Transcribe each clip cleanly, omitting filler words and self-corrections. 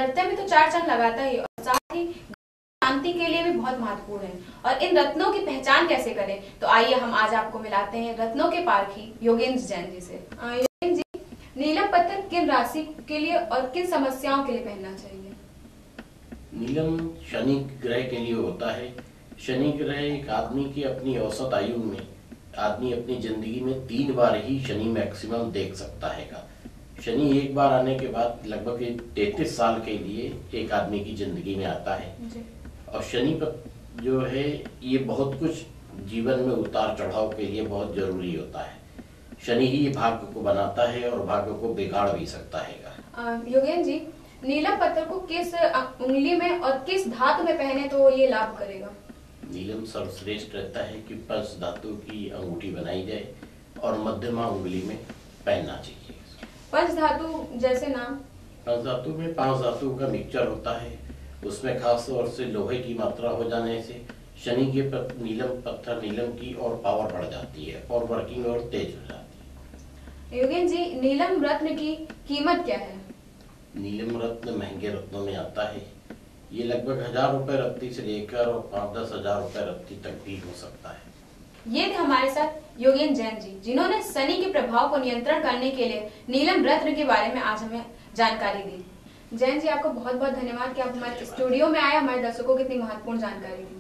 नृत्य में तो 4 चांद लगाता ही, और साथ ही शांति के लिए भी बहुत महत्वपूर्ण है। और इन रत्नों की पहचान कैसे करें, तो आइए हम आज आपको मिलाते हैं रत्नों के पारखी योगेंद्र जैन जी से। योगेंद्र जी, नीलम पत्थर किन राशि के लिए और किन समस्याओं के लिए पहनना चाहिए? नीलम शनि ग्रह के लिए होता है। शनि ग्रह एक आदमी की अपनी औसत आयु में, आदमी अपनी जिंदगी में 3 बार ही शनि मैक्सिमम देख सकता है। शनि एक बार आने के बाद लगभग 33 साल के लिए एक आदमी की जिंदगी में आता है। और शनि पर जो है ये बहुत कुछ जीवन में उतार चढ़ाव के लिए बहुत जरूरी होता है। शनि ही भाग्य को बनाता है और भाग्य को बिगाड़ भी सकता है। योगेंद्र जी, नीलम पत्थर को किस उंगली में और किस धातु में पहने तो ये लाभ करेगा? नीलम सर्वश्रेष्ठ रहता है कि पंच धातु की अंगूठी बनाई जाए और मध्यमा उंगली में पहनना चाहिए। पंच धातु जैसे नाम? पंच धातु में 5 धातु का मिक्सचर होता है। उसमें खास तौर से लोहे की मात्रा हो जाने से शनि के नीलम की और पावर बढ़ जाती है और वर्किंग और तेज हो जाती है। योगेंद्र जी, नीलम रत्न की कीमत क्या है? नीलम रत्न महंगे रत्नों में आता है। ये लगभग 1000 रुपए रत्ती से लेकर और 5-10 हजार रुपए रत्ती तक भी हो सकता है। ये थे हमारे साथ योगेंद्र जैन जी, जिन्होंने शनि के प्रभाव को नियंत्रण करने के लिए नीलम रत्न के बारे में आज हमें जानकारी दी। जैन जी, आपको बहुत बहुत धन्यवाद कि आप हमारे स्टूडियो में आए, हमारे दर्शकों को इतनी महत्वपूर्ण जानकारी दी।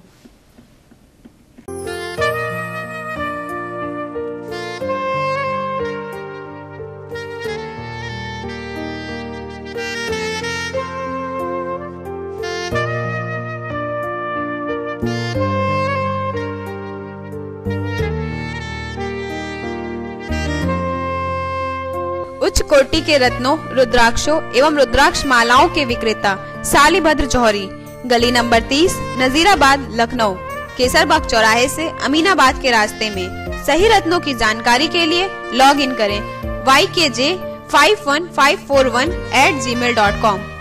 उच्च कोटि के रत्नों, रुद्राक्षों एवं रुद्राक्ष मालाओं के विक्रेता सालीभद्र जौहरी, गली नंबर 30, नजीराबाद, लखनऊ, केसरबाग चौराहे से अमीनाबाद के रास्ते में। सही रत्नों की जानकारी के लिए लॉग इन करें YKJ51541@gmail.com।